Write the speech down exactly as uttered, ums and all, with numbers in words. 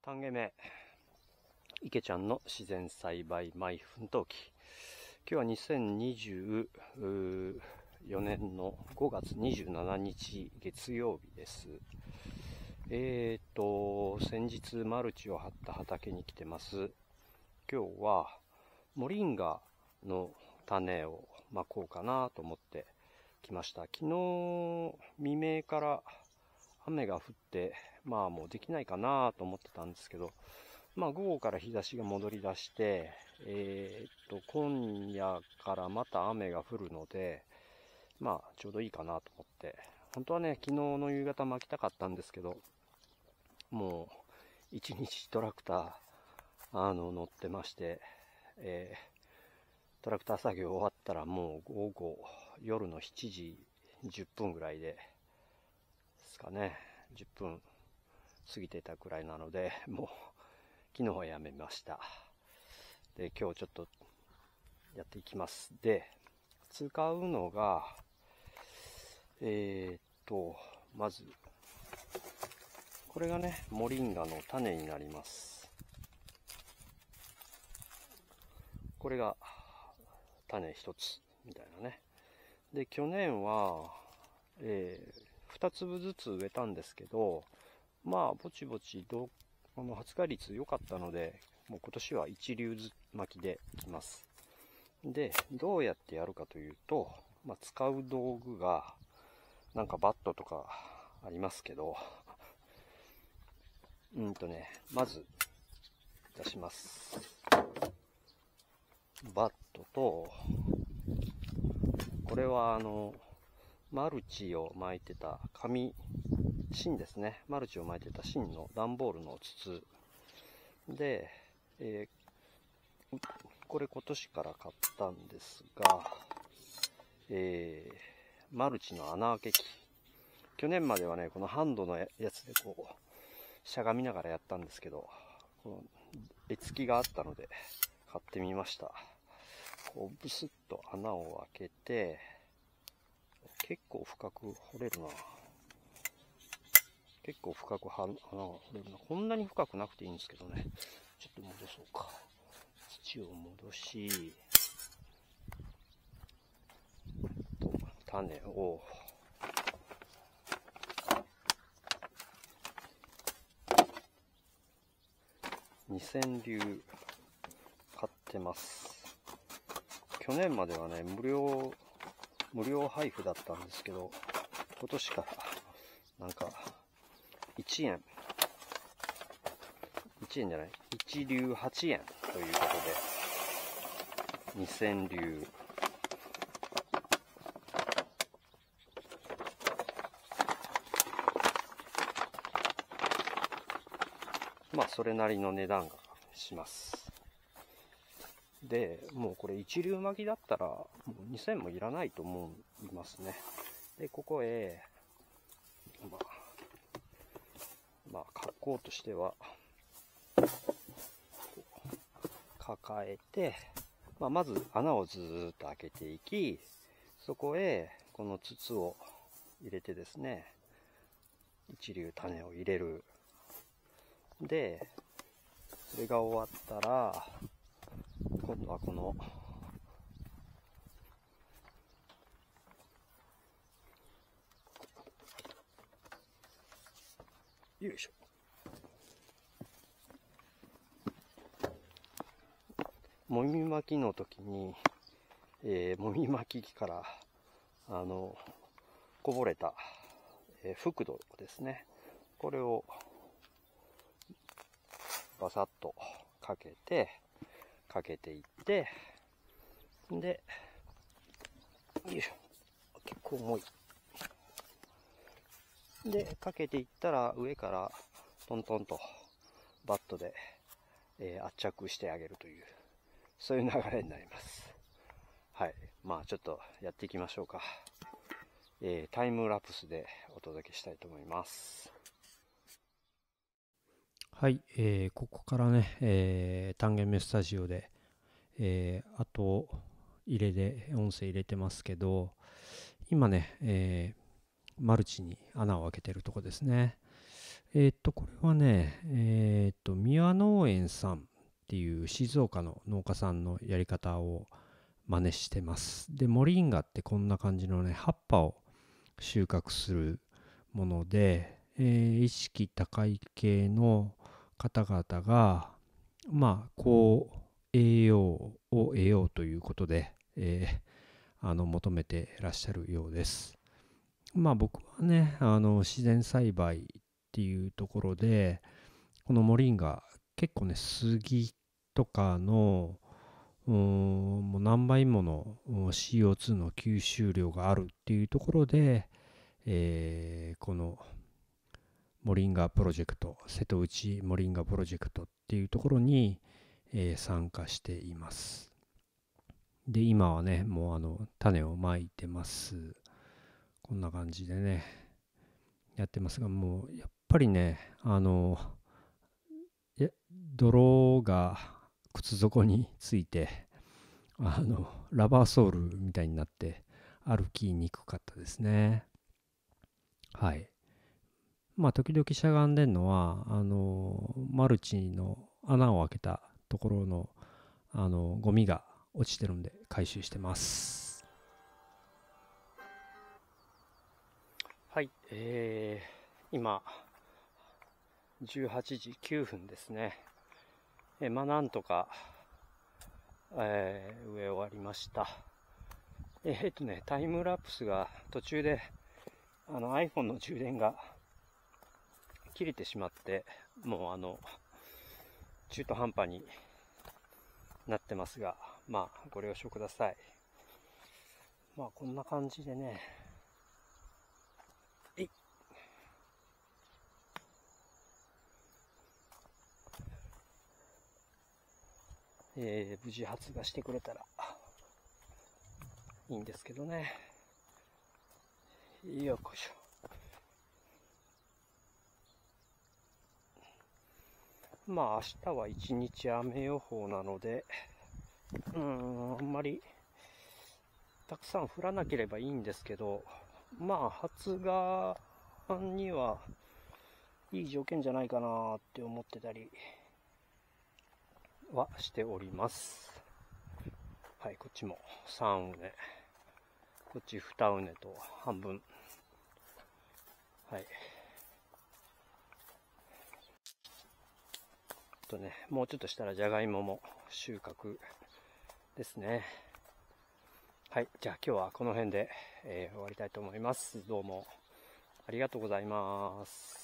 単元目、池ちゃんの自然栽培マイ奮闘記。今日はにせんにじゅうよねんのごがつにじゅうしちにち月曜日です。えーと、先日マルチを張った畑に来てます。今日はモリンガの種をまこうかなと思って来ました。昨日未明から雨が降って、まあもうできないかなと思ってたんですけど、まあ午後から日差しが戻り出して、えー、っと、今夜からまた雨が降るので、まあちょうどいいかなと思って、本当はね、昨日の夕方巻きたかったんですけど、もう一日トラクター、あの、乗ってまして、えー、トラクター作業終わったらもう午後、夜のしちじじゅっぷんぐらいで、ですかね、じゅっぷん過ぎてたくらいなので、もう昨日はやめました。で、今日ちょっとやっていきます。で、使うのが、えー、っと、まず、これがね、モリンガの種になります。これが種一つみたいなね。で、去年は、えー、二粒ずつ植えたんですけど、まあ、ぼちぼちど、あの発芽率良かったので、もう今年は一粒巻きでいきます。で、どうやってやるかというと、まあ、使う道具が、なんかバットとかありますけど、うんとね、まず出します。バットと、これはあの、マルチを巻いてた紙、芯ですね。マルチを巻いてた芯の段ボールの筒で、えー、これ今年から買ったんですが、えー、マルチの穴開け器。去年まではね、このハンドのやつでこう、しゃがみながらやったんですけど、この絵付きがあったので買ってみました。こうブスッと穴を開けて、結構深く掘れるな。結構深く穴が掘れるな。こんなに深くなくていいんですけどね。ちょっと戻そうか。土を戻し、と種をにせんりゅう買ってます。去年まではね、無料、無料配布だったんですけど、今年からなんかいちえん、いちえんじゃない、一粒はちえんということで、にせんりゅう。まあ、それなりの値段がします。で、もうこれ一粒巻きだったら、もうにせんもいらないと思いますね。で、ここへ、まあ、まあ、格好としては、抱えて、まあ、まず穴をずーっと開けていき、そこへこの筒を入れてですね、一粒種を入れる。で、それが終わったら、今度はこの、よいしょ。もみ巻きの時に、えー、もみ巻き機から、あの、こぼれた、えー、覆土ですね。これを、バサッとかけて、かけていって、で、よいしょ。結構重い。で、かけていったら、上からトントンとバットで、えー、圧着してあげるという、そういう流れになります。はい。まあちょっとやっていきましょうか。えー、タイムラプスでお届けしたいと思います。はい。えー、ここからね、えー、単元目スタジオで、えー、あと入れで音声入れてますけど、今ね、えー、マルチに穴を開けてるとこですね。 えーっと、これはね、えーっと、三輪農園さんっていう静岡の農家さんのやり方を真似してます。で、モリンガってこんな感じのね、葉っぱを収穫するもので、えー意識高い系の方々が、まあ、こう、栄養を得ようということで、えーあの、求めてらっしゃるようです。まあ、僕はね、あの、自然栽培っていうところで、このモリンガ、結構ね、杉とかの、うーんもう何倍ものうん シーオーツー の吸収量があるっていうところで、えーこのモリンガプロジェクト、瀬戸内モリンガプロジェクトっていうところに、えー参加しています。で、今はね、もうあの、種をまいてます。こんな感じでね、やってますが、もう、やっぱりね、あの、いや泥が靴底について、あの、ラバーソールみたいになって歩きにくかったですね。はい。まあ、時々しゃがんでんのは、あの、マルチの穴を開けたところの、あの、ゴミが落ちてるんで回収してます。 はい、えー、今、じゅうはちじきゅうふんですね。えー、まあ、なんとか、えー、植え終わりました。えー、えっとね、タイムラプスが途中で、あの iPhone の充電が切れてしまって、もうあの、中途半端になってますが、まあ、ご了承ください。まあ、こんな感じでね、えいえー、無事発芽してくれたらいいんですけどね。よっこいしょ。まあ、明日は一日雨予報なので、うーん、あんまりたくさん降らなければいいんですけど、まあ、発芽にはいい条件じゃないかなって思ってたりはしております。はい、こっちもさん畝、こっちに畝と半分。はい。とね、もうちょっとしたらじゃがいもも収穫ですね。はい、じゃあ今日はこの辺で、えー終わりたいと思います。どうもありがとうございます。